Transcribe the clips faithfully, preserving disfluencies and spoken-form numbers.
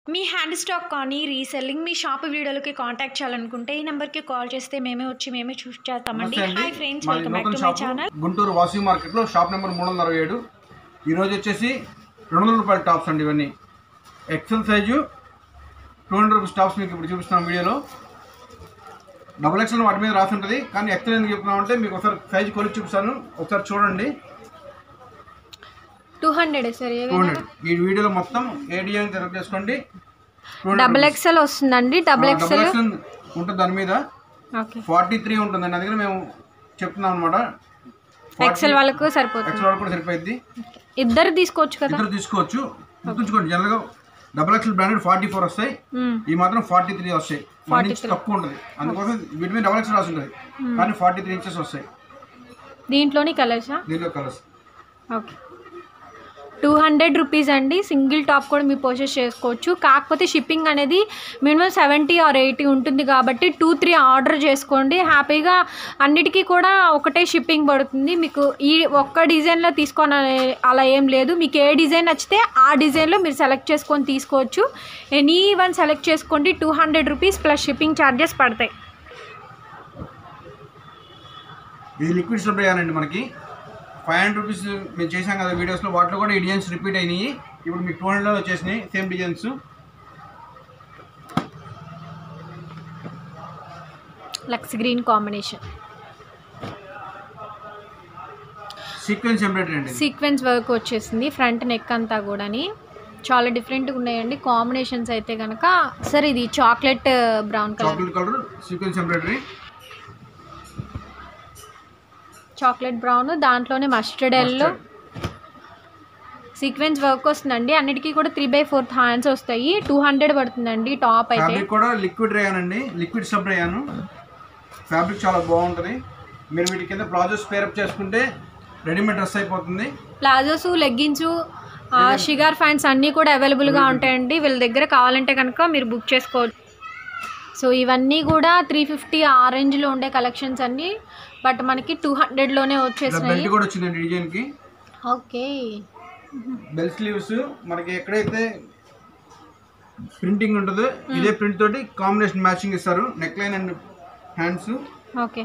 మీ hand stock కానీ reselling మీ shop వీడియోలకి కాంటాక్ట్ చేయాలనుకుంటే ఈ నెంబర్కి కాల్ చేస్తే మేమే వచ్చి మేమే చూసి చేస్తామండి. Hi friends, welcome back to my channel. Guntur Vasavi మార్కెట్లో షాప్ నెంబర్ మూడు వందల అరవై ఏడు. ఈరోజు వచ్చేసి రెండు వందల రూపాయల టాప్స్ అండి. ఇవన్నీ XL size two hundred rupees tops మీకు ఇప్పుడు చూపిస్తున్నాం వీడియోలో. డబుల్ ఎక్సెల్ వాటి మీద రాసి ఉంటుంది, కానీ ఎక్సెల్ ఎందుకు చెప్తున్నామంటే మీకు ఒకసారి సైజు కొలిచి చూపిస్తాను, ఒకసారి చూడండి. టూ హండ్రెడ్ సార్ ఈ వీడియోలో మొత్తం ఏడిఎన్ సెలెక్ట్ చేసుకోండి. డబుల్ ఎక్సెల్ వస్తుందండి. డబుల్ ఎక్సెల్ ఉంటుంది, దాని మీద ఫార్టీ త్రీ ఉంటుందండి. అందుకని మేము చెప్తున్నాం అనమాట. ఎక్సెల్ వాళ్ళకు సరిపోతుంది, ఎక్సెల్ వాళ్ళకు కూడా సరిపోయింది. ఇద్దరు తీసుకోవచ్చు కదా, ఇద్దరు తీసుకోవచ్చు. గుర్తుంచుకోండి, జనరల్ గా double XL branded forty four వస్తాయి, ఈ మాత్రం ఫార్టీ త్రీ వస్తాయి. వన్ ఇంచ్ తక్కువ ఉంటుంది, అందుకోసం వీటి మీద డబుల్ ఎక్సెల్ రాసి ఉంటుంది, కానీ ఫార్టీ త్రీ ఇంచెస్ వస్తాయి. దీంట్లోని కలర్స్ దీంట్లో colours okay. Two hundred rupees అండి. సింగిల్ టాప్ కూడా మీరు పర్చేస్ చేసుకోవచ్చు. కాకపోతే షిప్పింగ్ అనేది మినిమం సెవెంటీ ఆర్ ఎయిటీ ఉంటుంది కాబట్టి టూ త్రీ ఆర్డర్ చేసుకోండి. హ్యాపీగా అన్నిటికీ కూడా ఒకటే షిప్పింగ్ పడుతుంది. మీకు ఈ ఒక్క డిజైన్లో తీసుకొని అలా ఏం లేదు. మీకు ఏ డిజైన్ నచ్చితే ఆ డిజైన్లో మీరు సెలెక్ట్ చేసుకొని తీసుకోవచ్చు. ఎనీ వన్ సెలెక్ట్ చేసుకోండి. Two hundred rupees plus shipping charges పడతాయి. ఇది లిక్విడ్ సప్లై అండి. మనకి ఫైవ్ హండ్రెడ్ రూపీస్ మేము చేసాం కదా వీడియోస్లో, వాటిలో కూడా ఈ డిజైన్స్ రిపీట్ అయినాయి. ఇప్పుడు మీకు టూ హండ్రెడ్లో వచ్చేసినాయి సేమ్ డిజైన్స్. లక్స్ గ్రీన్ కాంబినేషన్, సీక్వెన్స్ ఎంబ్రాయిడరీ అండి. సీక్వెన్స్ వర్క్ వచ్చేసింది ఫ్రంట్ నెక్ అంతా కూడాని. చాలా డిఫరెంట్గా ఉన్నాయండి కాంబినేషన్స్ అయితే కనుక. సార్ ఇది chocolate brown colour, chocolate colour sequence embroidery, chocolate brown, దాంట్లోనే మస్టర్డ్ ఎల్లో సీక్వెన్స్ వర్క్ వస్తుందండి. అన్నిటికీ కూడా త్రీ బై ఫోర్త్ హ్యాండ్స్ వస్తాయి. టూ హండ్రెడ్ పడుతుందండి టాప్ అయితే. ఫ్యాబ్రిక్ కూడా లిక్విడ్ రేయాన్ అండి, లిక్విడ్ సబ్ రేయాన్. ఫ్యాబ్రిక్ చాలా బాగుంటుంది. మీరు వీటి కింద ప్లాజోస్ పేరప్ చేసుకుంటే రెడీమేడ్ డ్రెస్ అయిపోతుంది. ప్లాజోస్, లెగ్గిన్స్, షిగార్ ఫ్యాంట్స్ అన్నీ కూడా అవైలబుల్గా ఉంటాయండి వీళ్ళ దగ్గర. కావాలంటే కనుక మీరు బుక్ చేసుకోవచ్చు. సో ఇవన్నీ కూడా త్రీ ఫిఫ్టీ ఆ రేంజ్లో ఉండే కలెక్షన్స్ అన్నీ, బట్ మనకి టూ హండ్రెడ్లోనే వచ్చేసినాయి. బెల్ట్ కూడా వచ్చిందండి డిజైన్కి. ఓకే, బెల్ స్లీవ్స్ మనకి ఎక్కడైతే ప్రింటింగ్ ఉంటుందో ఇదే ప్రింట్ తోటి కాంబినేషన్ మ్యాచింగ్ ఇస్తారు. Neck line and hands. Okay,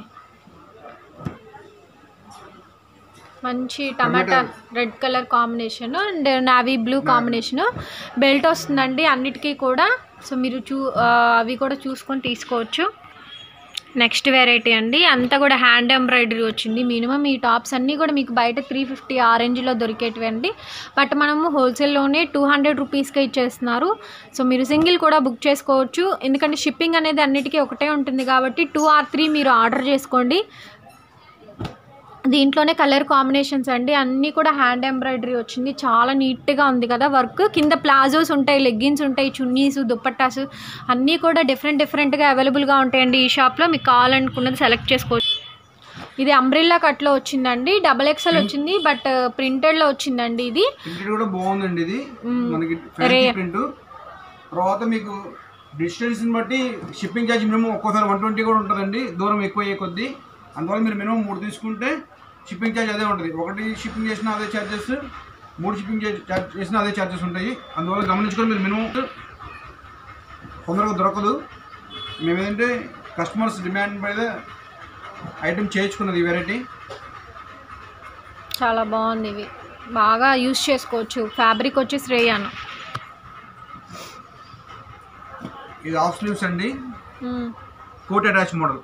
మంచి టమాటా red colour combination and navy blue combination. Belt వస్తుందండి అన్నిటికీ కూడా. సో మీరు చూ అవి కూడా చూసుకొని తీసుకోవచ్చు. నెక్స్ట్ వెరైటీ అండి, అంతా కూడా హ్యాండ్ ఎంబ్రాయిడరీ వచ్చింది. మినిమం ఈ టాప్స్ అన్నీ కూడా మీకు బయట త్రీ ఫిఫ్టీ ఆ రేంజ్లో దొరికేటివి అండి, బట్ మనము హోల్సేల్లోనే టూ హండ్రెడ్ రూపీస్కే ఇచ్చేస్తున్నారు. సో మీరు సింగిల్ కూడా బుక్ చేసుకోవచ్చు, ఎందుకంటే షిప్పింగ్ అనేది అన్నిటికీ ఒకటే ఉంటుంది కాబట్టి టూ ఆర్ త్రీ మీరు ఆర్డర్ చేసుకోండి. దీంట్లోనే కలర్ కాంబినేషన్స్ అండి, అన్నీ కూడా హ్యాండ్ ఎంబ్రాయిడరీ వచ్చింది. చాలా నీట్గా ఉంది కదా వర్క్. కింద ప్లాజోస్ ఉంటాయి, లెగ్గిన్స్ ఉంటాయి, చున్నీస్, దుప్పట్టాస్ అన్నీ కూడా డిఫరెంట్ డిఫరెంట్గా అవైలబుల్గా ఉంటాయండి ఈ షాప్లో. మీకు కావాలనుకున్నది సెలెక్ట్ చేసుకోవచ్చు. ఇది అంబ్రిల్లా కట్లో వచ్చిందండి, డబల్ ఎక్స్ఎల్ వచ్చింది, బట్ ప్రింటెడ్లో వచ్చిందండి. ఇది కూడా బాగుందండి. ఇది మనకి ప్రింట్. తర్వాత మీకు డిస్టెన్స్ బట్టి షిప్పింగ్ ఛార్జ్ మినిమం ఒక్కోసారి వన్ ట్వంటీ కూడా ఉంటుందండి, దూరం ఎక్కువ అయ్యే కొద్దీ. అందువల్ల మీరు మినిమం మూడు తీసుకుంటే షిప్పింగ్ ఛార్జ్ అదే ఉంటుంది. ఒకటి షిప్పింగ్ చేసినా అదే ఛార్జెస్, మూడు షిప్పింగ్ ఛార్జ్ చేసినా అదే ఛార్జెస్ ఉంటాయి. అందువల్ల గమనించుకొని మీరు మినిమం తొందరగా దొరకదు. మేము ఏంటంటే కస్టమర్స్ డిమాండ్ మీద ఐటమ్ చేయించుకున్నది ఈ వెరైటీ. చాలా బాగుంది, ఇవి బాగా యూజ్ చేసుకోవచ్చు. ఫ్యాబ్రిక్ వచ్చేసి రేయాన్. ఇది హాఫ్ స్లీవ్స్ అండి, కోట్ అటాచ్ మోడల్.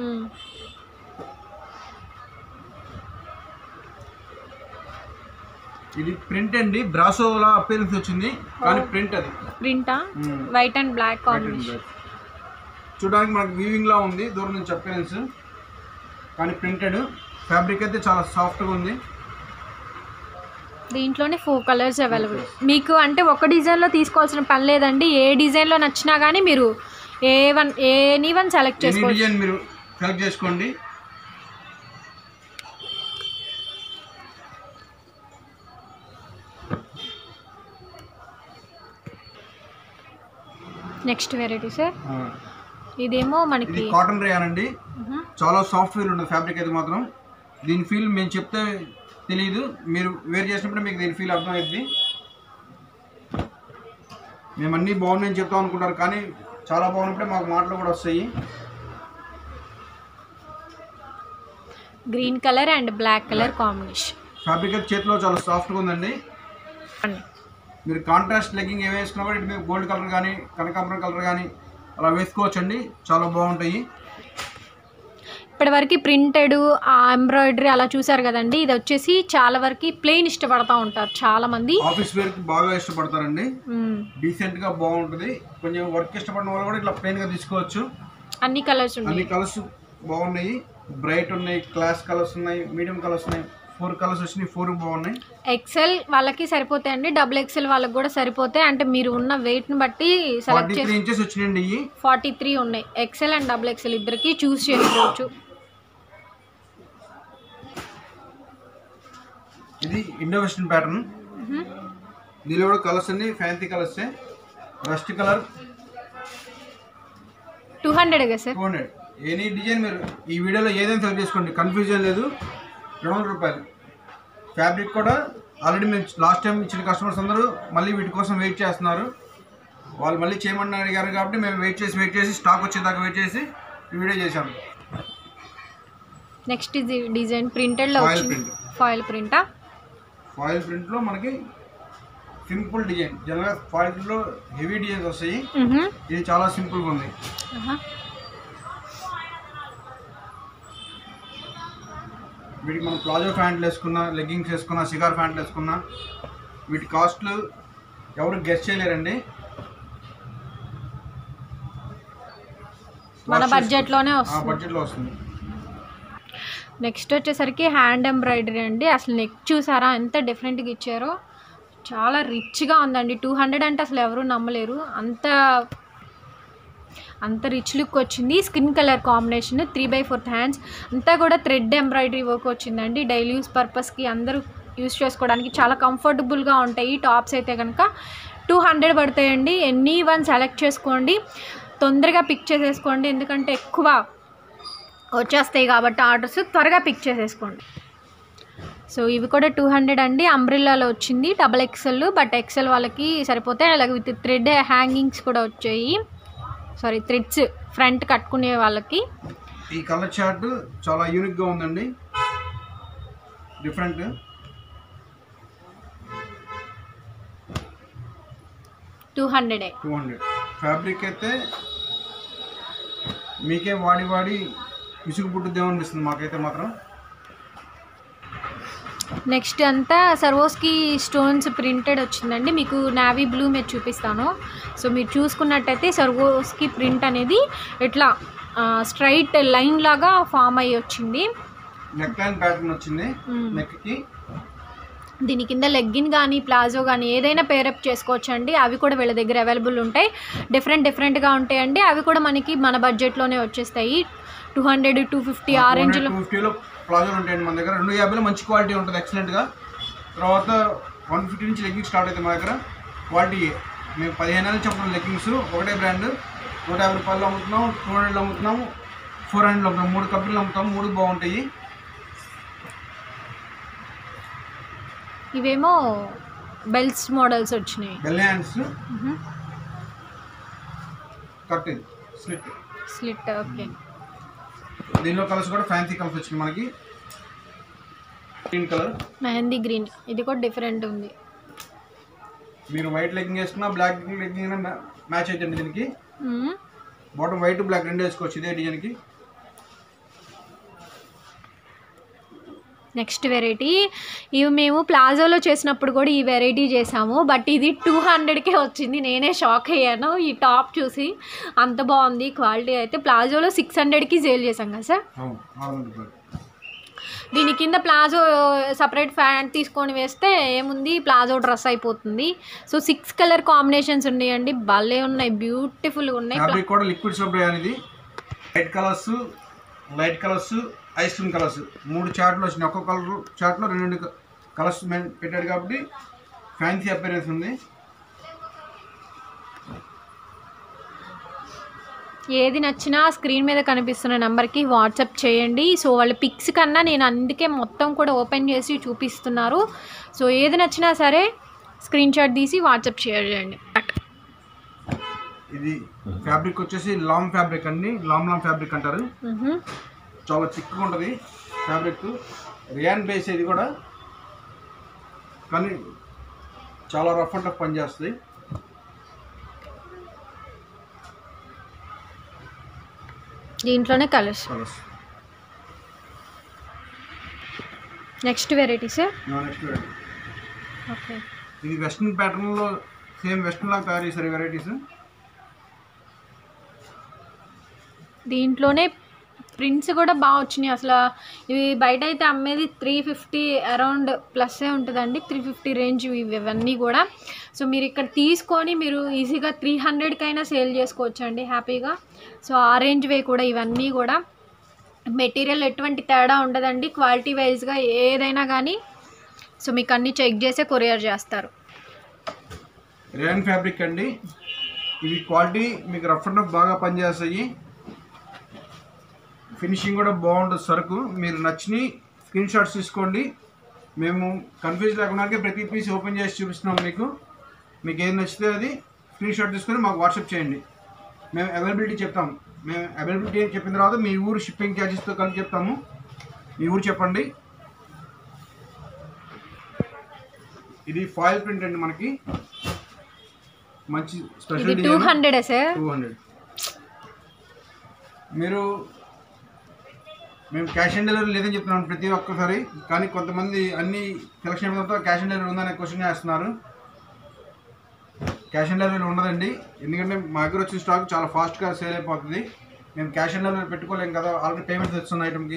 ఇది ప్రింట్ అండి, బ్రాసోలా అపియరెన్స్ వచ్చింది, కానీ ప్రింట్. అది ప్రింటా? White and black combination. చూడడానికి మనకి వీవింగ్ లా ఉంది దూరం నుంచి అపియరెన్స్, కానీ ప్రింటెడ్. ఫ్యాబ్రిక్ అయితే చాలా సాఫ్ట్గా ఉంది. దీంట్లోనే ఫోర్ కలర్స్ అవైలబుల్. మీకు అంటే ఒక డిజైన్లో తీసుకోవాల్సిన పని లేదండి, ఏ డిజైన్లో నచ్చినా కానీ మీరు ఏ వన్ ఎనీ వన్ సెలెక్ట్ చేసుకోవచ్చు. డిజైన్ మీరు సెలెక్ట్ చేసుకోండి. నెక్స్ట్ వెరైటీ సార్, ఇదేమో మనకి కాటన్ రేయాన్ అండి. చాలా సాఫ్ట్ ఫీల్ ఉంటుంది ఫ్యాబ్రిక్ అయితే మాత్రం. దీని ఫీల్ మేము చెప్తే తెలియదు, మీరు వేర్ చేసినప్పుడు మీకు దీని ఫీల్ అర్థమవుతుంది. మేము అన్నీ బాగున్నాయని చెప్తాం అనుకుంటారు, కానీ చాలా బాగున్నప్పుడే మాకు మాటలు కూడా వస్తాయి. Green colour and black colour combination. Fabric అయితే చేతిలో చాలా సాఫ్ట్గా ఉందండి. మీరు కాంట్రాస్ట్ లెగ్గింగ్ ఏమి వేసుకున్నా కూడా ఇటు గోల్డ్ కలర్ కానీ కనకాంబరం కలర్ కానీ అలా వేసుకోవచ్చండి, చాలా బాగుంటాయి. ఇప్పటివరకు ప్రింటెడ్ ఎంబ్రాయిడరీ అలా చూసారు కదండి. ఇది వచ్చేసి చాలా వరకు ప్లెయిన్ ఇష్టపడతా ఉంటారు చాలా మంది. ఆఫీస్ వేర్ కి బాగా ఇష్టపడతారండి, డీసెంట్ గా బాగుంటది. కొంచెం వర్క్ ఇష్టపడిన వాళ్ళు కూడా ఇట్లా ప్లెయిన్ గా తీసుకోవచ్చు. అన్ని కలర్స్ ఉన్నాయి, అన్ని కలర్స్ బాగున్నాయి. బ్రైట్ ఉన్నాయి, క్లాస్ కలర్స్ ఉన్నాయి, మీడియం కలర్స్ ఉన్నాయి. ఫోర్ కలర్స్ వచ్చినాయి, ఫోర్ బాగున్నాయి. ఎక్సెల్ వాళ్ళకి సరిపోతాయి అండి, డబుల్ ఎక్సెల్ వాళ్ళకి కూడా సరిపోతాయి. అంటే మీరు ఉన్న వెయిట్ ని బట్టి సెలెక్ట్ చేసి ఇంచెస్ వచ్చినాయండి. ఇవి ఫార్టీ త్రీ ఉన్నాయి. ఎక్సెల్ అండ్ డబుల్ ఎక్సెల్ ఇద్దరికి చూస్ చేసుకోవచ్చు. ఇది ఇండో వెస్టర్న్ ప్యాటర్న్. దీనిలో కూడా కలర్స్ అన్ని fancy colours. Rust colour two hundred కదా sir? Two hundred. Any design మీరు ఈ వీడియోలో ఏదైనా సెలెక్ట్ చేసుకోండి, కన్ఫ్యూజన్ లేదు. రెండు వందల రూపాయలు. ఫ్యాబ్రిక్ కూడా ఆల్రెడీ మేము లాస్ట్ టైం ఇచ్చిన కస్టమర్స్ అందరూ మళ్ళీ వీటి కోసం వెయిట్ చేస్తున్నారు. వాళ్ళు మళ్ళీ చేయమని అడిగారు కాబట్టి మేము వెయిట్ చేసి వెయిట్ చేసి స్టాక్ వచ్చేదాకా వెయిట్ చేసి ఈ వీడియో చేశాము. నెక్స్ట్ డిజైన్ ప్రింటెడ్లో ప్రింట్. ఫాయిల్ ప్రింటా? ఫాయిల్ ప్రింట్లో మనకి సింపుల్ డిజైన్. జనరల్గా ఫాయిల్లో హెవీ డిజైన్స్ వస్తాయి, ఇది చాలా సింపుల్గా ఉంది. వీటికి మనం ప్లాజో ప్యాంట్లు వేసుకున్నా, లెగ్గింగ్స్ వేసుకున్నా, సిగార్ ప్యాంట్లు వేసుకున్నా వీటి కాస్ట్లు ఎవరు గెస్ చేయలేరండి. మన బడ్జెట్లోనే వస్తుంది. బడ్జెట్లో వస్తుంది. నెక్స్ట్ వచ్చేసరికి హ్యాండ్ ఎంబ్రాయిడరీ అండి. అసలు నెక్ చూసారా ఎంత డిఫరెంట్గా ఇచ్చారో, చాలా రిచ్గా ఉందండి. టూ హండ్రెడ్ అంటే అసలు ఎవరు నమ్మలేరు, అంత అంత రిచ్ లుక్ వచ్చింది. Skin colour combination, three by fourth hands అంతా కూడా థ్రెడ్ ఎంబ్రాయిడరీ వర్క్ వచ్చిందండి. డైలీ యూస్ పర్పస్కి అందరూ యూస్ చేసుకోవడానికి చాలా కంఫర్టబుల్గా ఉంటాయి. టాప్స్ అయితే కనుక టూ హండ్రెడ్ పడతాయండి. ఎనీ వన్ సెలెక్ట్ చేసుకోండి, తొందరగా పిక్ చేసేసుకోండి, ఎందుకంటే ఎక్కువ వచ్చేస్తాయి కాబట్టి ఆర్డర్స్ త్వరగా పిక్ చేసేసుకోండి. సో ఇవి కూడా టూ హండ్రెడ్ అండి. అంబ్రిల్లాలో వచ్చింది, డబల్ ఎక్సెల్, బట్ ఎక్సెల్ వాళ్ళకి సరిపోతాయి. అలాగే విత్ థ్రెడ్ హ్యాంగింగ్స్ కూడా వచ్చాయి, సారీ థ్రెడ్స్ ఫ్రంట్ కట్టుకునే వాళ్ళకి. ఈ కలర్ చార్ట్ చాలా యూనిక్గా ఉందండి, డిఫరెంట్. టూ హండ్రెడే. Two hundred. ఫ్యాబ్రిక్ అయితే మీకే వాడి వాడి విసుగు పుట్టుద్దేమనిపిస్తుంది మాకైతే మాత్రం. నెక్స్ట్ అంతా సర్వోస్కి స్టోన్స్ ప్రింటెడ్ వచ్చిందండి. మీకు నావీ బ్లూ మీద చూపిస్తాను. సో మీరు చూసుకున్నట్టయితే సర్వోస్కి ప్రింట్ అనేది ఇట్లా స్ట్రైట్ లైన్ లాగా ఫామ్ అయ్యి వచ్చింది. నెక్ లైన్ ప్యాటర్న్ వచ్చింది నెక్కి. దీని కింద లెగ్గిన్ కానీ ప్లాజో కానీ ఏదైనా పేరప్ చేసుకోవచ్చు అండి. అవి కూడా వీళ్ళ దగ్గర అవైలబుల్ ఉంటాయి, డిఫరెంట్ డిఫరెంట్గా ఉంటాయండి. అవి కూడా మనకి మన బడ్జెట్లోనే వచ్చేస్తాయి. టూ హండ్రెడ్ టూ ఫిఫ్టీ ఆ రేంజ్లో టూ ఫిఫ్టీలో ప్లాజోలు ఉంటాయండి మన దగ్గర. రెండు యాభైలో మంచి క్వాలిటీ ఉంటుంది, ఎక్సలెంట్గా. తర్వాత వన్ ఫిఫ్టీ నుంచి లెగ్గింగ్స్ స్టార్ట్ అవుతాయి మా దగ్గర. క్వాలిటీ మేము పదిహేను నెలలు చెప్పిన లెగ్గింగ్స్ ఒకటే బ్రాండ్ నూట యాభై రూపాయలు అమ్ముతున్నాం, టూ హండ్రెడ్లో అమ్ముతున్నాము, ఫోర్ హండ్రెడ్లో అమ్ముతాం. మూడు కంపెనీలు అమ్ముతాం, మూడు బాగుంటాయి. ఇవేమో బెల్ట్స్ మోడల్స్ వచ్చినాయి. Bell hands, cut slit slit okay. దీనిలో కలర్స్ కూడా ఫ్యాన్సీ కలర్స్ వచ్చినాయి మనకి. గ్రీన్ కలర్, మెహందీ గ్రీన్, ఇది కూడా డిఫరెంట్ ఉంది. మీరు వైట్ లెగ్గింగ్ వేసుకున్నా బ్లాక్ లెగ్గింగ్ మ్యాచ్ అవుతుంది దీనికి. బాటమ్ వైట్ బ్లాక్ రెండు వేసుకోవచ్చు ఇదే డిజైన్కి. నెక్స్ట్ వెరైటీ, ఇవి మేము ప్లాజోలో చేసినప్పుడు కూడా ఈ వెరైటీ చేసాము, బట్ ఇది టూ హండ్రెడ్కే వచ్చింది. నేనే షాక్ అయ్యాను ఈ టాప్ చూసి, అంత బాగుంది క్వాలిటీ. అయితే ప్లాజోలో సిక్స్ హండ్రెడ్కి సేల్ చేసాం కదా సార్. దీని కింద ప్లాజో సపరేట్ ప్యాంట్ తీసుకొని వేస్తే ఏముంది, ప్లాజో డ్రెస్ అయిపోతుంది. సో సిక్స్ కలర్ కాంబినేషన్స్ ఉన్నాయండి, భలే ఉన్నాయి, బ్యూటిఫుల్గా ఉన్నాయి. ఫ్యాబ్రిక్ కూడా లిక్విడ్ సబ్రే అనేది. Light colours, light colours, ice cream colours, మూడు చార్ట్లు వచ్చినాయి. ఒక్కొక్క కలర్ చార్ట్లో రెండు రెండు కలర్స్ పెట్టాడు కాబట్టి ఫ్యాన్సీ అపీరెన్స్ ఉంది. ఏది నచ్చినా స్క్రీన్ మీద కనిపిస్తున్న నెంబర్కి వాట్సాప్ చేయండి. సో వాళ్ళ పిక్స్ కన్నా నేను అందుకే మొత్తం కూడా ఓపెన్ చేసి చూపిస్తున్నారు. సో ఏది నచ్చినా సరే స్క్రీన్ షాట్ తీసి వాట్సాప్ చేయండి. ఇది ఫ్యాబ్రిక్ వచ్చేసి లామ్ ఫ్యాబ్రిక్ అండి, లామ్ లామ్ ఫ్యాబ్రిక్ అంటారు. చాలా థిక్గా ఉంటుంది ఫ్యాబ్రిక్. రియాన్ బేస్ ఇది కూడా, కానీ చాలా రఫ్ అండ్ టఫ్ పని చేస్తుంది. దీంట్లోనే colours. Colours next variety sir. Next variety okay, ఇది వెస్ట్రన్ ప్యాటర్న్లో సేమ్ వెస్ట్రన్ లాగా తయారు చేశారు వెరైటీస్. దీంట్లోనే ప్రింట్స్ కూడా బాగా వచ్చినాయి. అసలు ఇవి బయట అయితే అమ్మేది త్రీ ఫిఫ్టీ అరౌండ్ ప్లస్సే ఉంటుందండి, త్రీ ఫిఫ్టీ రేంజ్ ఇవన్నీ కూడా. సో మీరు ఇక్కడ తీసుకొని మీరు ఈజీగా త్రీ హండ్రెడ్కైనా సేల్ చేసుకోవచ్చు అండి హ్యాపీగా. సో ఆ రేంజ్ వే కూడా ఇవన్నీ కూడా. మెటీరియల్ ఎటువంటి తేడా ఉండదండి, క్వాలిటీ వైజ్గా ఏదైనా కానీ. సో మీకు అన్నీ చెక్ చేసే కొరియర్ చేస్తారు. రేయన్ ఫ్యాబ్రిక్ అండి, ఇవి క్వాలిటీ మీకు రఫ్ అండ్ రఫ్ బాగా పనిచేస్తాయి. ఫినిషింగ్ కూడా బాగుంటుంది సరుకు. మీరు నచ్చిన స్క్రీన్ షాట్స్ తీసుకోండి. మేము కన్ఫ్యూజ్ లేకుండా ప్రతి పీస్ ఓపెన్ చేసి చూపిస్తున్నాం మీకు. మీకు ఏది నచ్చితే అది స్క్రీన్ షాట్ తీసుకొని మాకు వాట్సాప్ చేయండి. మేము అవైలబిలిటీ చెప్తాం. మేము అవైలబిలిటీ చెప్పిన తర్వాత మీ ఊరు షిప్పింగ్ ఛార్జెస్తో కలిపి చెప్తాము. మీ ఊరు చెప్పండి. ఇది ఫాయిల్ ప్రింట్ అండి, మనకి మంచి special two hundred sir. Two hundred మీరు మేము క్యాష్ ఆన్ డెలివరీ లేదని చెప్తున్నాం ప్రతి ఒక్కసారి, కానీ కొంతమంది అన్ని సెలక్షన్ అయిపోతే క్యాష్ ఆన్ డెలివరీ ఉందనే క్వశ్చన్ వేస్తున్నారు. క్యాష్ ఆన్ డెలివరీ ఉండదండి, ఎందుకంటే మా దగ్గర వచ్చిన స్టాక్ చాలా ఫాస్ట్గా సేల్ అయిపోతుంది. మేము క్యాష్ ఆన్ డెలివరీ పెట్టుకోలేము కదా, ఆల్రెడీ పేమెంట్స్ వస్తున్న ఐటమ్కి.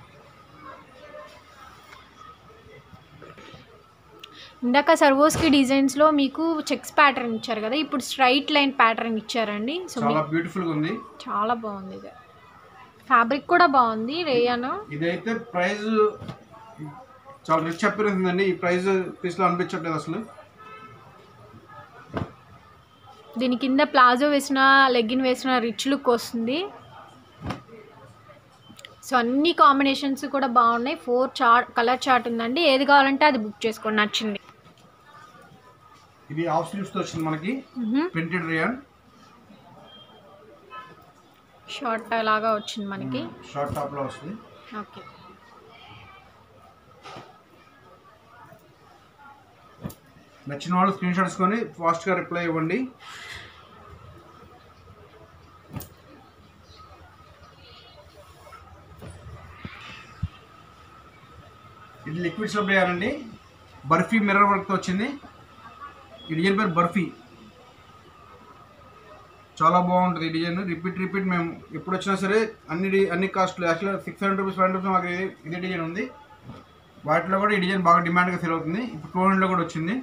ఇందాక సర్వోస్కి డిజైన్స్లో మీకు చెక్స్ ప్యాటర్న్ ఇచ్చారు కదా, ఇప్పుడు స్ట్రైట్ లైన్ ప్యాటర్న్ ఇచ్చారండి. సో చాలా బ్యూటిఫుల్గా ఉంది, చాలా బాగుంది. ఇది ఫ్యాబ్రిక్ కూడా బాగుంది. రేయాన్ ఇదైతే ప్రైస్ చాలా రిచ్ అపీరెన్స్ ఉందండి. ఈ ప్రైస్ పీస్లో అనిపించట్లేదు అసలు. దీని కింద ప్లాజో వేసిన లెగ్గిన్ వేసిన రిచ్ లుక్ వస్తుంది. సో అన్ని కాంబినేషన్స్ కూడా బాగున్నాయి. ఫోర్ చార్ట్ కలర్ చార్ట్ ఉందండి, ఏది కావాలంటే అది బుక్ చేసుకోండి నచ్చింది. ఇది హాఫ్ స్లీవ్స్ తో వచ్చింది మనకి ప్రింటెడ్ రేయాన్. షార్ట్ లాగా వచ్చింది మనకి, షార్ట్ టాప్ లో వస్తుంది. ఓకే, నచ్చిన వాళ్ళు స్క్రీన్ షాట్ తీసుకొని ఫాస్ట్ గా రిప్లై ఇవ్వండి. ఇది లిక్విడ్ సబ్ రేయానండి, బర్ఫీ మిర్రర్ వర్క్ తో వచ్చింది. ఈ డిజైన్ పేరు బర్ఫీ, చాలా బాగుంటుంది ఈ డిజైన్. రిపీట్ రిపీట్ మేము ఎప్పుడు వచ్చినా సరే అన్ని అన్ని కాస్ట్లు యాక్చువల్గా six hundred rupees five hundred rupees మాకు ఇదే డిజైన్ ఉంది. వాటిలో కూడా ఈ డిజైన్ బాగా డిమాండ్గా సేల్ అవుతుంది. ఇప్పుడు టూ హండ్రెడ్లో కూడా వచ్చింది.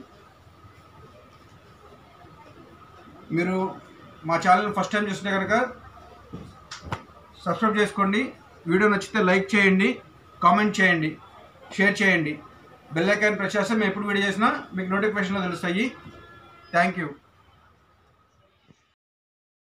మీరు మా ఛానల్ ఫస్ట్ టైం చూస్తే కనుక సబ్స్క్రైబ్ చేసుకోండి. వీడియో నచ్చితే లైక్ చేయండి, కామెంట్ చేయండి, షేర్ చేయండి. బెల్ ఐకాన్ ప్రెస్ చేస్తే మేము ఎప్పుడు వీడియో చేసినా మీకు నోటిఫికేషన్లో తెలుస్తాయి. Thank you.